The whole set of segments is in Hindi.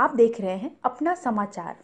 आप देख रहे हैं अपना समाचार।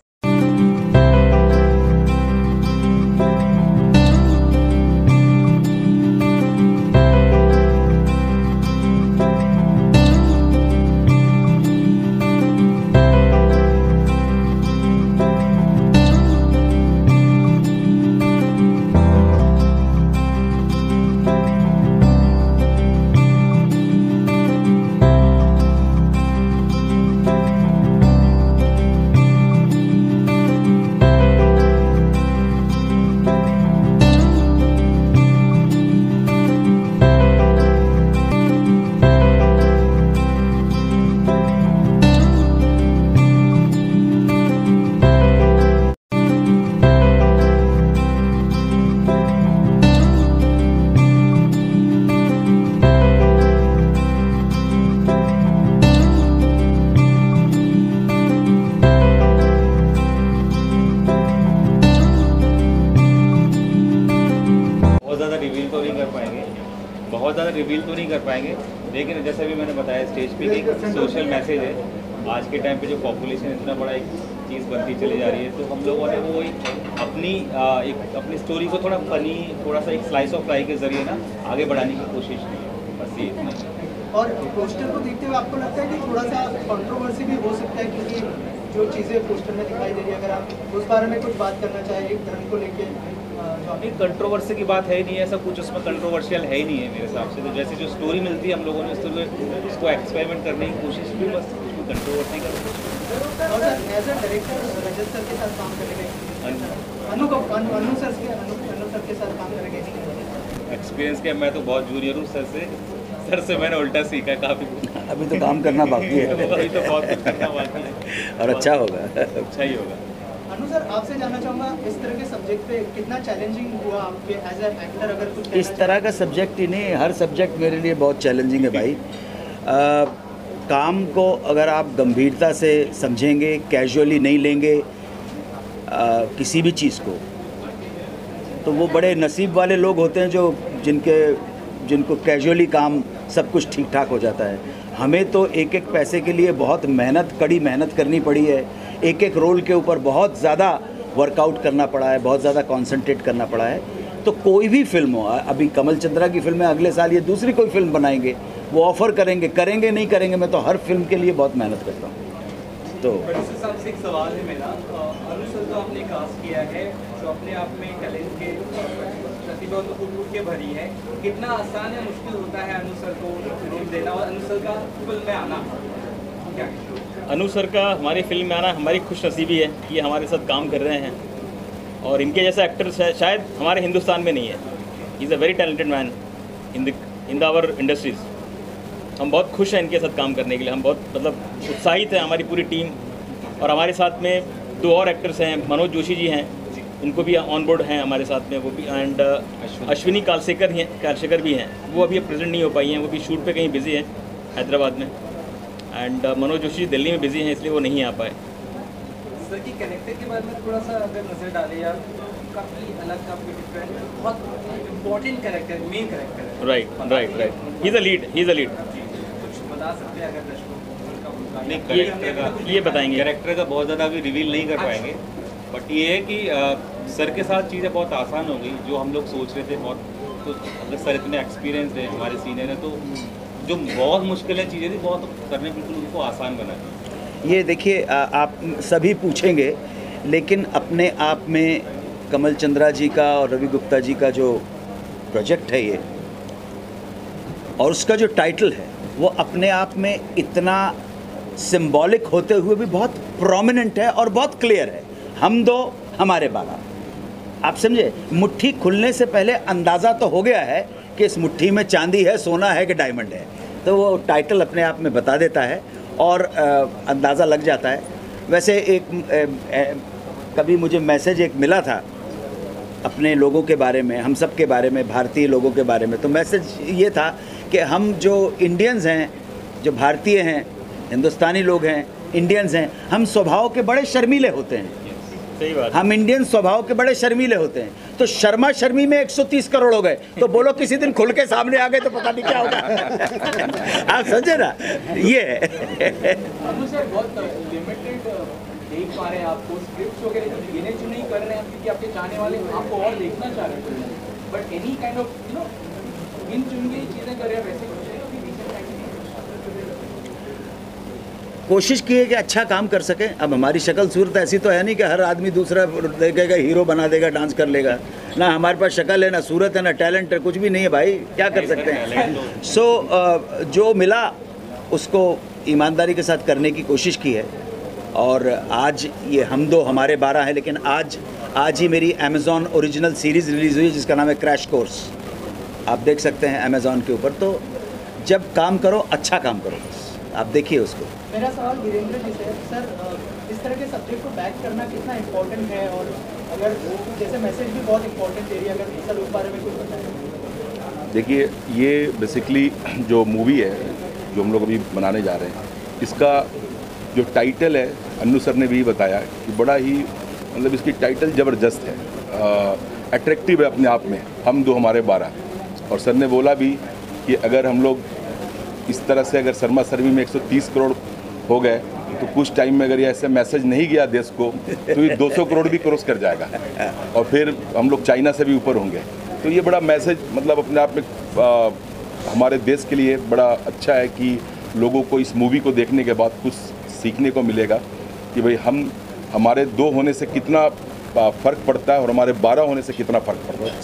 बहुत ज़्यादा रिवील तो नहीं कर पाएंगे, लेकिन जैसा भी मैंने बताया स्टेज पे एक सोशल मैसेज है। आज के टाइम पे जो पॉपुलेशन इतना बड़ा एक चीज़ बनती चली जा रही है, तो हम लोगों ने वो अपनी स्टोरी को थोड़ा फनी, थोड़ा सा एक स्लाइस ऑफ लाइफ के जरिए ना आगे बढ़ाने की कोशिश की है, बस ये इतना ही। और पोस्टर को देखते हुए आपको लगता है कि थोड़ा सा कंट्रोवर्सी भी हो सकता है, क्योंकि जो चीज़ें पोस्टर में दिखाई दे रही है, अगर आप उस बारे में कुछ बात करना चाहें एक धर्म को लेके? नहीं, कंट्रोवर्सी की बात है ही नहीं है, ऐसा कुछ उसमें कंट्रोवर्शियल है ही नहीं है मेरे हिसाब से। तो जैसे जो स्टोरी मिलती है हम लोगों ने उसको एक्सपेरिमेंट करने की कोशिश की, बस उसको कंट्रोवर्सी कर। और sir as a director Rajat sir के साथ काम करेंगे, अनु सर के साथ काम करेंगे? एक्सपीरियंस क्या, मैं तो बहुत जूनियर हूँ सर से मैंने उल्टा सीखा काफ़ी कुछ। अभी तो काम करना बाकी है। अभी तो बहुत कुछ करना बाकी है और अच्छा होगा, अच्छा ही होगा। अनु सर, आपसे जानना चाहूँगा, इस तरह के सब्जेक्ट पे कितना चैलेंजिंग हुआ आपके एज ए एक्टर? अगर कुछ इस तरह का सब्जेक्ट ही नहीं, हर सब्जेक्ट मेरे लिए बहुत चैलेंजिंग है भाई। काम को अगर आप गंभीरता से समझेंगे, कैजुअली नहीं लेंगे किसी भी चीज़ को, तो वो बड़े नसीब वाले लोग होते हैं जो जिनको कैजुअली काम सब कुछ ठीक ठाक हो जाता है। हमें तो एक एक पैसे के लिए बहुत कड़ी मेहनत करनी पड़ी है, एक एक रोल के ऊपर बहुत ज़्यादा वर्कआउट करना पड़ा है, बहुत ज़्यादा कंसंट्रेट करना पड़ा है। तो कोई भी फिल्म हो, अभी कमल चंद्रा की फिल्म है, अगले साल ये दूसरी कोई फिल्म बनाएंगे, वो ऑफ़र करेंगे नहीं करेंगे, मैं तो हर फिल्म के लिए बहुत मेहनत करता हूँ। तो साहब से एक सवाल है मेरा, अनु सर को आपने कास्ट किया है, जो अपने आप में टैलेंट के प्रतिभा तो फूट के भरी है, कितना आसान या मुश्किल होता है अनु सर को रोल देना और अनु सर का फिल्म में आना? क्या अनु सर का हमारी फिल्म में आना हमारी खुशनसीबी है कि हमारे साथ काम कर रहे हैं, और इनके जैसा एक्टर शायद हमारे हिंदुस्तान में नहीं है। He is a very talented man in our industries. हम बहुत खुश हैं इनके साथ काम करने के लिए, हम बहुत उत्साहित हैं, हमारी पूरी टीम। और हमारे साथ में 2 और एक्टर्स हैं, मनोज जोशी जी हैं, उनको भी ऑन बोर्ड हैं हमारे साथ में, वो भी, एंड अश्विनी कालशेखर भी हैं, वो अभी प्रेजेंट नहीं हो पाई हैं, वो भी शूट पे कहीं बिजी हैं हैदराबाद में। एंड मनोज जोशी दिल्ली में बिजी हैं, इसलिए वो नहीं आ पाए। सर की कैरेक्टर के बारे में थोड़ा सा अगर नजर डालें यार, तो काफ़ी अलग, काफ़ी डिफरेंट, बहुत इम्पोर्टेंट कैरेक्टर, मेन कैरेक्टर है। Right. He is a lead. कुछ बता सकते हैं अगर दर्शकों को? नहीं, कैरेक्टर का ये बताएंगे, कैरेक्टर का बहुत ज़्यादा अभी रिवील नहीं कर पाएंगे, बट ये है कि सर के साथ चीज़ें बहुत आसान हो गई। जो हम लोग सोच रहे थे बहुत, तो अगर सर इतने एक्सपीरियंस है, हमारे सीनियर हैं, तो जो बहुत मुश्किलें चीज़ें थी बहुत सर ने बिल्कुल उनको आसान बना दी। ये देखिए, आप सभी पूछेंगे, लेकिन अपने आप में कमल चंद्रा जी का और रवि गुप्ता जी का जो प्रोजेक्ट है ये, और उसका जो टाइटल है, वो अपने आप में इतना सिंबॉलिक होते हुए भी बहुत प्रोमिनेंट है और बहुत क्लियर है। हम 2 हमारे 12, आप समझे। मुट्ठी खुलने से पहले अंदाज़ा तो हो गया है कि इस मुट्ठी में चांदी है, सोना है कि डायमंड है, तो वो टाइटल अपने आप में बता देता है और अंदाज़ा लग जाता है। वैसे कभी मुझे मैसेज एक मिला था अपने लोगों के बारे में, हम सब के बारे में, भारतीय लोगों के बारे में, तो मैसेज ये था कि हम जो इंडियंस हैं, जो भारतीय हैं, हिंदुस्तानी लोग हैं, इंडियंस हैं, हम स्वभाव के बड़े शर्मीले होते हैं। सही बात। हम इंडियन स्वभाव के बड़े शर्मीले होते हैं, तो शर्मा शर्मी में 130 करोड़ हो गए, तो बोलो किसी दिन खुल के सामने आ गए तो पता नहीं क्या होगा। आप समझे ना, ये है। अनु सर बहुत लिमिटेड देख पा रहे हैं आपको, स्क्रिप्ट्स वगैरह जो गिने चुने कर रहे हैं क्योंकि आपके चाहने वाले आपको और देखना चाह रहे हैं, बट एनी काइंड ऑफ गिन चुन के चीज़ें कर रहे हैं, वैसे कुछ है अभी रिसेंट टाइम में? कोशिश की है कि अच्छा काम कर सके। अब हमारी शक्ल सूरत ऐसी तो है नहीं कि हर आदमी दूसरा देखेगा हीरो बना देगा, डांस कर लेगा ना। हमारे पास शक्ल है ना, सूरत है ना, टैलेंट है, कुछ भी नहीं है भाई, क्या कर सकते हैं। सो जो मिला उसको ईमानदारी के साथ करने की कोशिश की है। और आज ये हम दो हमारे 12 हैं, लेकिन आज ही मेरी अमेज़ॉन ओरिजिनल सीरीज़ रिलीज़ हुई है जिसका नाम है क्रैश कोर्स। आप देख सकते हैं अमेज़ॉन के ऊपर। तो जब काम करो अच्छा काम करो, बस आप देखिए उसको। मेरा सवाल वीरेंद्र जी से है, सर इस तरह के सब्जेक्ट को बैक करना कितना इम्पोर्टेंट है, और अगर जैसे मैसेज भी बहुत इम्पोर्टेंट एरिया, अगर सर उस बारे में कुछ बताएं। देखिए, ये बेसिकली जो मूवी है जो हम लोग अभी बनाने जा रहे हैं, इसका जो टाइटल है, अन्नू सर ने भी बताया कि बड़ा ही मतलब इसकी टाइटल ज़बरदस्त है, अट्रैक्टिव है अपने आप में, हम दो हमारे 12। और सर ने बोला भी कि अगर हम लोग इस तरह से अगर शर्मा शर्मी में 130 करोड़ हो गए तो कुछ टाइम में अगर ये ऐसे मैसेज नहीं गया देश को तो ये 200 करोड़ भी क्रॉस कर जाएगा और फिर हम लोग चाइना से भी ऊपर होंगे। तो ये बड़ा मैसेज मतलब अपने आप में हमारे देश के लिए बड़ा अच्छा है कि लोगों को इस मूवी को देखने के बाद कुछ सीखने को मिलेगा कि भाई हमारे 2 होने से कितना फ़र्क पड़ता है और हमारे 12 होने से कितना फ़र्क पड़ता है।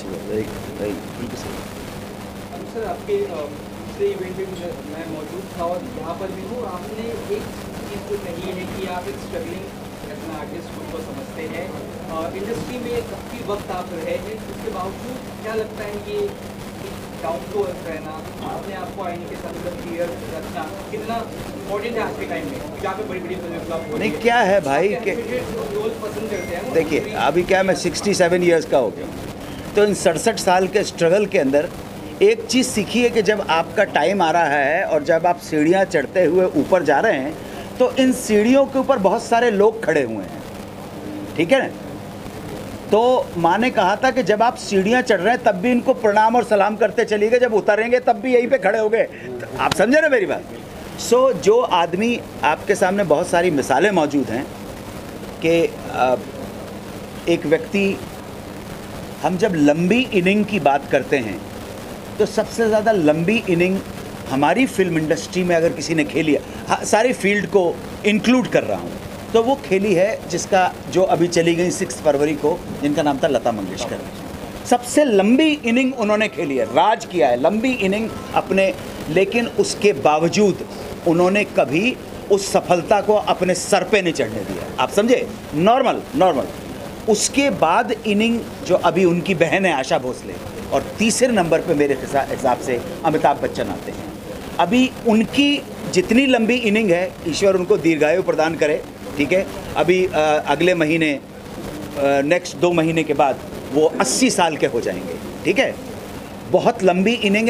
सर आपके दूसरे इवेंट में मैं मौजूद था और यहाँ पर भी हूँ, आपने एक चीज़ जो कही है कि आप एक स्ट्रगलिंग अपना आर्टिस्ट खुद को समझते हैं, इंडस्ट्री में काफ़ी वक्त आप रहे हैं, उसके बावजूद क्या लगता है ये डाउन टू अर्थ रहना, अपने आप को आईने के साथ क्लियर रखना कितना इम्पोर्टेंट है आज के टाइम में, जहाँ पे बड़ी बड़ी फिल्में नहीं क्या है भाई के रोल पसंद करते हैं। देखिए अभी क्या मैं 67 ईयर्स का हो गया, तो इन 67 साल के स्ट्रगल के अंदर एक चीज़ सीखी है कि जब आपका टाइम आ रहा है और जब आप सीढ़ियाँ चढ़ते हुए ऊपर जा रहे हैं तो इन सीढ़ियों के ऊपर बहुत सारे लोग खड़े हुए हैं, ठीक है ना। तो माँ ने कहा था कि जब आप सीढ़ियाँ चढ़ रहे हैं तब भी इनको प्रणाम और सलाम करते चलिएगा, जब उतरेंगे तब भी यहीं पे खड़े हो गए। तो आप समझे ना मेरी बात। सो जो आदमी आपके सामने बहुत सारी मिसालें मौजूद हैं कि एक व्यक्ति, हम जब लंबी इनिंग की बात करते हैं तो सबसे ज़्यादा लंबी इनिंग हमारी फिल्म इंडस्ट्री में अगर किसी ने खेली है, सारी फील्ड को इंक्लूड कर रहा हूँ, तो वो खेली है जिसका जो अभी चली गई 6 फरवरी को, जिनका नाम था लता मंगेशकर। सबसे लंबी इनिंग उन्होंने खेली है, राज किया है लंबी इनिंग अपने, लेकिन उसके बावजूद उन्होंने कभी उस सफलता को अपने सर पे नहीं चढ़ने दिया। आप समझे, नॉर्मल। उसके बाद इनिंग जो अभी उनकी बहन है आशा भोसले, और तीसरे नंबर पे मेरे हिसाब से अमिताभ बच्चन आते हैं। अभी उनकी जितनी लंबी इनिंग है, ईश्वर उनको दीर्घायु प्रदान करे, ठीक है। अभी अगले महीने नेक्स्ट 2 महीने के बाद वो 80 साल के हो जाएंगे, ठीक है। बहुत लंबी इनिंग है,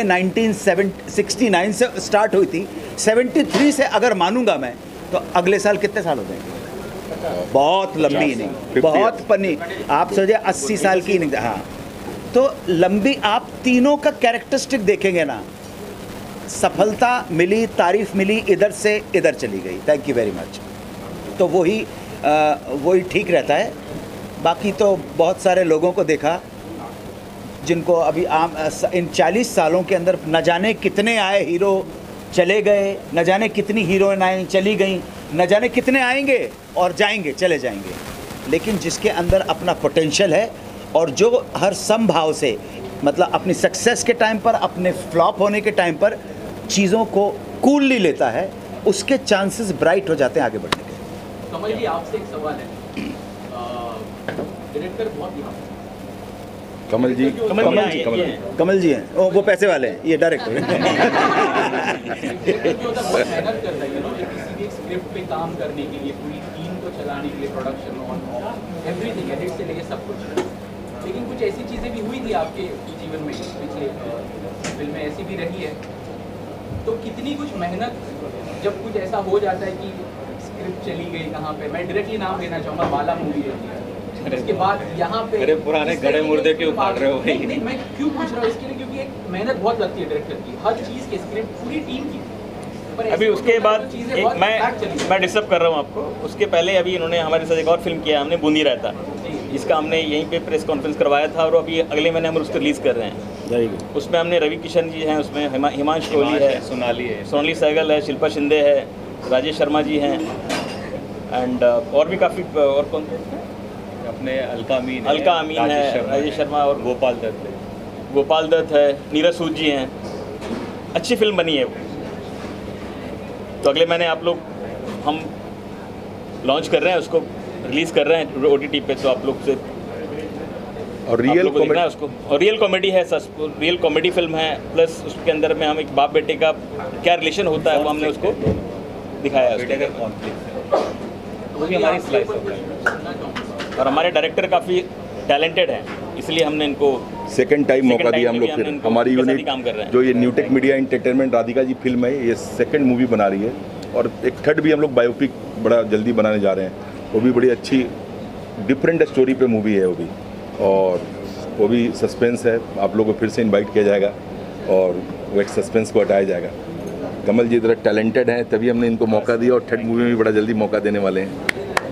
1969 से स्टार्ट हुई थी, 73 से अगर मानूंगा मैं तो अगले साल कितने साल हो जाएंगे। बहुत लंबी इनिंग, बहुत पन्नी, आप सोचिए 80 साल की इनिंग। हाँ, तो लंबी, आप तीनों का कैरेक्टरिस्टिक देखेंगे ना, सफलता मिली, तारीफ मिली, इधर से इधर चली गई, थैंक यू वेरी मच। तो वही ठीक रहता है। बाकी तो बहुत सारे लोगों को देखा जिनको अभी इन 40 सालों के अंदर न जाने कितने आए हीरो चले गए, न जाने कितनी हीरोइन आई चली गई, न जाने कितने आएंगे और जाएंगे, चले जाएंगे, लेकिन जिसके अंदर अपना पोटेंशियल है और जो हर संभाव से, मतलब अपनी सक्सेस के टाइम पर, अपने फ्लॉप होने के टाइम पर चीज़ों को कूलली लेता है, उसके चांसेस ब्राइट हो जाते हैं आगे बढ़ने के। कमल जी, आपसे एक सवाल है, डायरेक्टर बहुत यहाँ कमल जी हैं, वो पैसे वाले हैं, ये डायरेक्टर बहुत मेहनत करता है, किसी भी स्क्रिप्ट पे काम करने के लिए, पूरी टीम को चलाने के लिए, प्रोडक्शन ऑन एवरीथिंग, एडिट से लेके सब कुछ। लेकिन कुछ ऐसी चीज़ें भी हुई थी आपके जीवन में, पिछले फिल्में ऐसी भी रही है, तो कितनी कुछ मेहनत जब कुछ ऐसा हो जाता है कि स्क्रिप्ट चली गई कहाँ पे, मैं डायरेक्टली नाम लेना चाहूँगा, बाला मूवी रहती है, उसके बाद यहाँ पे अरे पुराने गड़े मुर्दे क्यों फाड़ रहे हो भाई? नहीं, मैं क्यों पूछ रहा हूँ इसके लिए, क्योंकि एक मेहनत बहुत लगती है डायरेक्टर की, हर चीज़ की स्क्रिप्ट पूरी टीम की। पर अभी उसके बाद चीज़ें एक बहुत impact चली। मैं डिस्टर्ब कर रहा हूँ आपको। उसके पहले अभी इन्होंने हमारे साथ एक और फिल्म किया, हमने बूंदी रहता, जिसका हमने यहीं पे प्रेस कॉन्फ्रेंस करवाया था और अभी अगले महीने हम उसको रिलीज़ कर रहे हैं। Very good. उसमें हमने रवि किशन जी हैं, उसमें हिमांश कोहली है, सोनाली सहगल है, शिल्पा शिंदे है, राजेश शर्मा जी हैं, एंड और भी काफ़ी, और कौन अपने अलका अमीन है, राजेश शर्मा और गोपाल दत्त है, नीरज सूद जी हैं। अच्छी फिल्म बनी है वो। तो अगले महीने आप लोग हम लॉन्च कर रहे हैं, उसको रिलीज़ कर रहे हैं OTT पे, तो आप लोग से और रियल देखना है उसको। और रियल कॉमेडी है, रियल कॉमेडी फिल्म है, प्लस उसके अंदर में हम एक बाप बेटे का क्या रिलेशन होता है वो हमने उसको दिखाया है। वो भी हमारी स्लाइस होता है। और हमारे डायरेक्टर काफ़ी टैलेंटेड हैं, इसलिए हमने इनको सेकंड टाइम मौका दिया हम लोग। फिर हमारी यूनिट काम कर रहे हैं। जो ये Newtech media entertainment Radhika ji film है, ये सेकंड मूवी बना रही है, और एक थर्ड भी हम लोग बायोपिक बड़ा जल्दी बनाने जा रहे हैं। वो भी बड़ी अच्छी डिफरेंट स्टोरी पे मूवी है वो भी, और वो भी सस्पेंस है। आप लोगों को फिर से इनवाइट किया जाएगा और वो एक सस्पेंस को हटाया जाएगा। कमल जी इतना टैलेंटेड हैं, तभी हमने इनको मौका दिया, और थर्ड मूवी में भी बड़ा जल्दी मौका देने वाले हैं।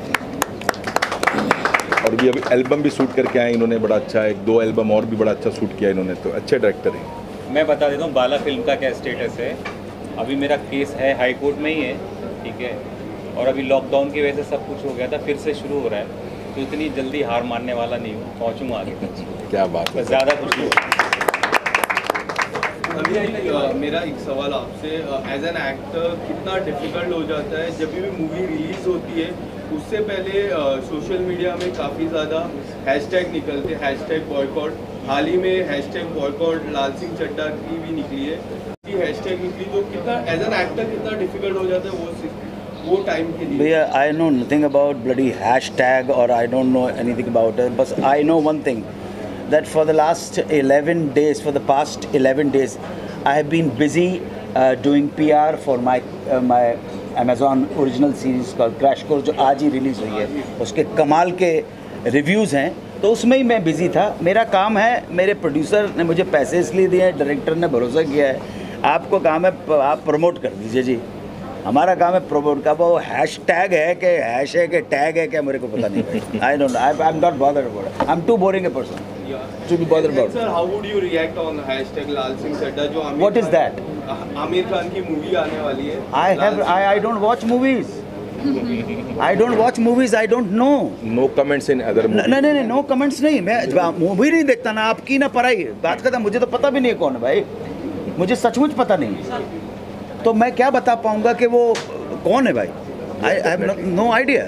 और भी अभी एल्बम भी शूट करके आए इन्होंने, बड़ा अच्छा है। 2 एल्बम और भी बड़ा अच्छा शूट किया इन्होंने, तो अच्छे डायरेक्टर हैं। मैं बता देता हूँ बाला फिल्म का क्या स्टेटस है। अभी मेरा केस है हाई कोर्ट में ही है, ठीक है, और अभी लॉकडाउन की वजह से सब कुछ हो गया था, फिर से शुरू हो रहा है, तो इतनी जल्दी हार मानने वाला नहीं हूँ, पहुँचूँगा आगे तक। क्या बात है, बस ज़्यादा खुशी हो। मेरा एक सवाल आपसे, एज एन एक्टर कितना डिफ़िकल्ट हो जाता है जब भी मूवी रिलीज़ होती है, उससे पहले सोशल मीडिया में काफ़ी ज़्यादा हैशटैग निकलते हैं, हैशटैग बॉयकॉट। हाल ही में हैशटैग बॉयकॉट लाल सिंह चड्ढा की भी निकली है, हैशटैग निकली, तो कितना एज एन एक्टर कितना डिफ़िकल्ट हो जाता है वो टाइम के लिए? भैया, I know nothing about bloody hashtag, और I don't know anything about it, बस I know one thing, that for the last 11 days, for the past 11 days, I have been busy doing PR for my Amazon original series called Crash Course, जो आज ही रिलीज़ हुई है। उसके कमाल के रिव्यूज़ हैं, तो उसमें ही मैं बिज़ी था। मेरा काम है, मेरे प्रोड्यूसर ने मुझे पैसे इसलिए दिए हैं, डायरेक्टर ने भरोसा किया है, आपको काम है आप प्रमोट कर दीजिए जी। हमारा काम है प्रमोट का। वो हैश टैग है कि हैश है कि टैग है क्या, मेरे को पता नहीं। I don't know, I am not bothered about it, I am too boring a person to be bothered about. Sir, how would you react on hashtag Lal Singh Chaddha जो Aamir What is that? Aamir Khan की मूवी आने वाली है? I don't watch movies. I don't watch movies. I don't know. No comments in other movie. नहीं, नो कमेंट्स नहीं। मैं मूवी नहीं देखता ना, आपकी ना पढ़ाई। बात करता, मुझे तो पता भी नहीं है कौन है भाई, मुझे सचमुच पता नहीं, तो मैं क्या बता पाऊंगा कि वो कौन है भाई। I have no idea.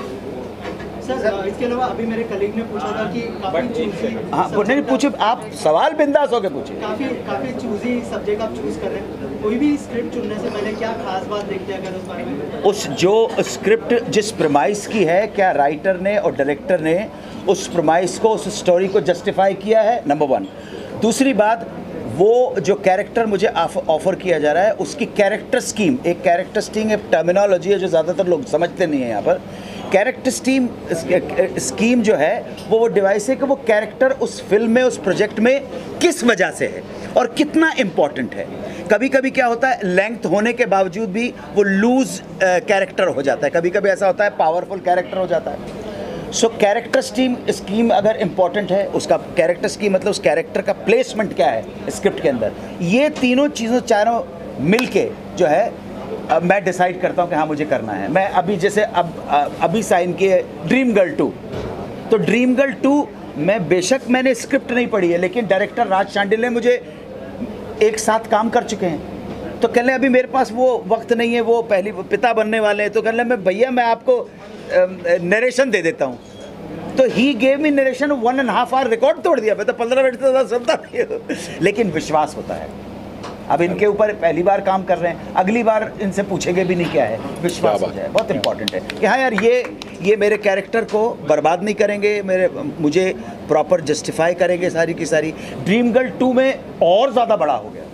Sir, इसके अलावा अभी मेरे कलीग ने पूछा था कि काफ़ी चूजी, हाँ नहीं पूछे, आप सवाल बिंदास होके पूछे। काफ़ी चूजी सब्जेक्ट आप चूज़ कर रहे हैं, कोई भी स्क्रिप्ट चुनने से पहले क्या खास बात देखते हैं अगर उस बारे में? उस जो स्क्रिप्ट जिस प्रमाइस की है, क्या राइटर ने और डायरेक्टर ने उस प्रमाइस को, उस स्टोरी को जस्टिफाई किया है, नंबर 1। दूसरी बात, वो जो कैरेक्टर मुझे ऑफर किया जा रहा है, उसकी कैरेक्टर स्कीम, एक कैरेक्टर स्कीम एक टर्मिनोलॉजी है जो ज़्यादातर लोग समझते नहीं हैं यहाँ पर। कैरेक्टर स्कीम जो है वो डिवाइस है कि वो कैरेक्टर उस फिल्म में, उस प्रोजेक्ट में किस वजह से है और कितना इम्पॉर्टेंट है। कभी कभी क्या होता है, लेंथ होने के बावजूद भी वो लूज कैरेक्टर हो जाता है, कभी कभी ऐसा होता है पावरफुल कैरेक्टर हो जाता है। सो कैरेक्टर स्कीम अगर इम्पॉर्टेंट है, उसका कैरेक्टर स्कीम मतलब उस कैरेक्टर का प्लेसमेंट क्या है स्क्रिप्ट के अंदर, ये तीनों चीज़ों चारों मिल के जो है मैं डिसाइड करता हूँ कि हाँ मुझे करना है। मैं अभी जैसे अभी साइन किए ड्रीम गर्ल 2, तो ड्रीम गर्ल 2 मैं बेशक मैंने स्क्रिप्ट नहीं पढ़ी है, लेकिन डायरेक्टर राज शांडिल ने मुझे एक साथ काम कर चुके हैं, तो कह लें अभी मेरे पास वो वक्त नहीं है, वो पहली पिता बनने वाले हैं, तो कह लें मैं भैया मैं आपको नरेशन दे देता हूँ, तो he gave me narration 1.5 hour, record तोड़ दिया। मैं तो 15 मिनट से ज़्यादा सुनता नहीं हूँ, लेकिन विश्वास होता है। अब इनके ऊपर पहली बार काम कर रहे हैं, अगली बार इनसे पूछेंगे भी नहीं क्या है, विश्वास हो जाए। बहुत इंपॉर्टेंट है कि हाँ यार ये मेरे कैरेक्टर को बर्बाद नहीं करेंगे, मुझे प्रॉपर जस्टिफाई करेंगे सारी की सारी। ड्रीम गर्ल 2 में और ज़्यादा बड़ा हो गया,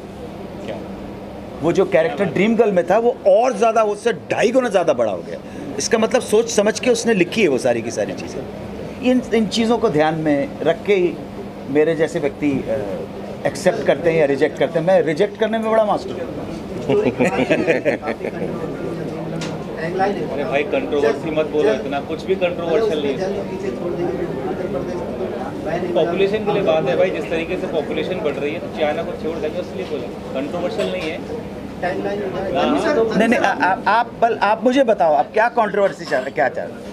वो जो कैरेक्टर ड्रीम गर्ल में था वो और ज़्यादा, उससे 2.5 गुना ज़्यादा बड़ा हो गया। इसका मतलब सोच समझ के उसने लिखी है वो सारी की सारी चीज़ें। इन चीज़ों को ध्यान में रख के ही मेरे जैसे व्यक्ति एक्सेप्ट करते हैं या रिजेक्ट करते हैं। मैं रिजेक्ट करने में बड़ा मास्टर हूँ। अरे भाई कंट्रोवर्सी मत बोलो इतना, कुछ भी कंट्रोवर्शियल नहीं है। पॉपुलेशन के लिए बात है भाई, जिस तरीके से पॉपुलेशन बढ़ रही है तो चाइना को छोड़ देंगे, इसलिए बोला कंट्रोवर्शियल नहीं है। नहीं, आप मुझे बताओ, आप क्या कंट्रोवर्सी क्या चाह रहे हैं?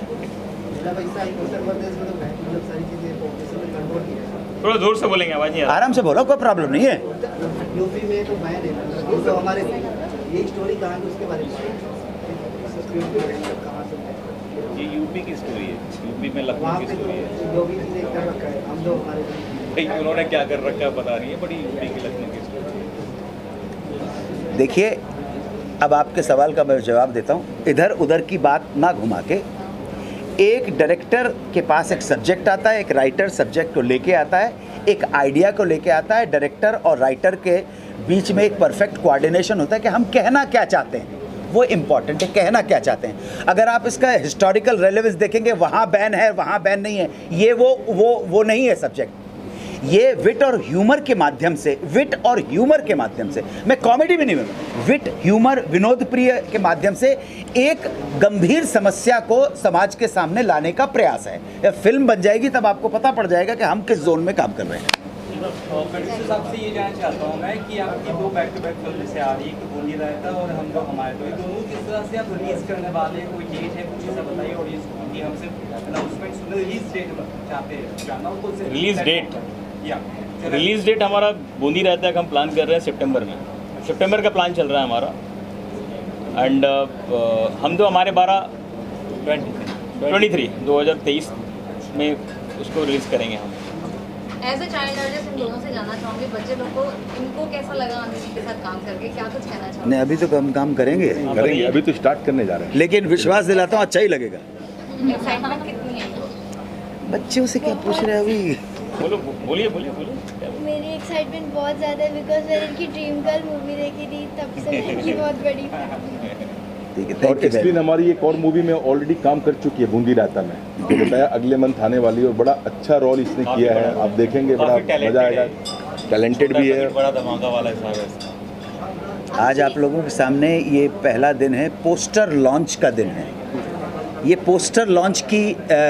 थोड़ा जोर से बोलेंगे, आवाज नहीं आ रही। आराम से बोलो, कोई प्रॉब्लम नहीं है। यूपी में तो बैन है, तो हमारे ये स्टोरी कहाँ की उसके बारे में ये यूपी की स्टोरी है, यूपी में लखनऊ की स्टोरी है। योगी जी ने कर रखा है, हम जो हमारे भाई उन्होंने क्या कर रखा है पता नहीं है, बड़ी यूपी की लखनऊ की स्टोरी है। देखिए, अब आपके सवाल का मैं जवाब देता हूँ। इधर उधर की बात ना घुमा के, एक डायरेक्टर के पास एक सब्जेक्ट आता है, एक राइटर सब्जेक्ट को लेके आता है, एक आइडिया को लेके आता है। डायरेक्टर और राइटर के बीच में एक परफेक्ट कोऑर्डिनेशन होता है कि हम कहना क्या चाहते हैं, वो इम्पॉर्टेंट है, कहना क्या चाहते हैं। अगर आप इसका हिस्टोरिकल रेलेवेंस देखेंगे, वहाँ बैन है, वहाँ बैन नहीं है, ये वो नहीं है सब्जेक्ट। ये विट और ह्यूमर के माध्यम से, विट और ह्यूमर के माध्यम से, मैं कॉमेडी भी नहीं हूँ, विट ह्यूमर विनोद प्रिय के माध्यम से एक गंभीर समस्या को समाज के सामने लाने का प्रयास है। यह फिल्म बन जाएगी तब आपको पता पड़ जाएगा कि हम किस जोन में काम कर रहे हैं। प्रोड्यूसर साहब से ये जानना चाहता हूँ मैं कि आपकी दो बैक टू बैक फिल्म से आ रही है, एक बोली रहता और हम लोग हमारे, तो ये दोनों किस तरह से आप रिलीज करने वाले हैं, कोई डेट है, कुछ ऐसा बताइए। और ये हमसे अनाउंसमेंट सुने, रिलीज डेट चाहते हैं जानना, उनको रिलीज डेट, या रिलीज डेट हमारा बूंदी रहता है कि हम प्लान कर रहे हैं सितंबर में। सितंबर का प्लान चल रहा है हमारा। एंड हम तो हमारे 2023 में उसको रिलीज़ करेंगे हम। एज ए चाइल्ड आर्टिस्ट इन दोनों से जानना चाहूँगी, बच्चे लोग को इनको कैसा लगा अनिल के साथ काम करके, क्या कुछ कहना चाहोगे? नहीं, अभी तो हम काम करेंगे, अभी तो स्टार्ट करने जा रहे हैं, लेकिन विश्वास दिलाता हूँ अच्छा ही लगेगा। एक्साइटमेंट कितनी है? बच्चों से क्या पूछ रहे हैं अभी? बोलिए। मेरी एक्साइटमेंट बहुत ज़्यादा है बिकॉज मैंने इनकी ड्रीम गर्ल मूवी देखी थी, तब से मैं इनकी बहुत बड़ी फैन हूँ। ठीक है, और थैंक यू। एक्सप्लेन हमारी एक और मूवी में ऑलरेडी काम कर चुकी है, बूंदी रायता में, जो बताया अगले मंथ आने वाली है, और बड़ा अच्छा रोल इसने किया है, आप देखेंगे, बड़ा मजा आएगा। टैलेंटेड भी है, बड़ा धमाका वाला हिसाब है इसका। आज आप लोगों के सामने ये पहला दिन है, पोस्टर लॉन्च का दिन है। ये पोस्टर लॉन्च की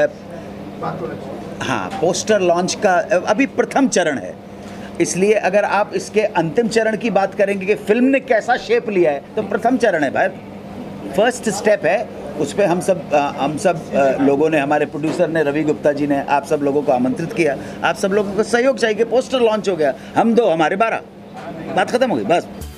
पोस्टर लॉन्च का अभी प्रथम चरण है, इसलिए अगर आप इसके अंतिम चरण की बात करेंगे कि फिल्म ने कैसा शेप लिया है, तो प्रथम चरण है भाई, फर्स्ट स्टेप है। उस पर हम सब लोगों ने, हमारे प्रोड्यूसर ने, रवि गुप्ता जी ने आप सब लोगों को आमंत्रित किया। आप सब लोगों को सहयोग चाहिए। पोस्टर लॉन्च हो गया, हम 2 हमारे 12, बात खत्म हो गई बस।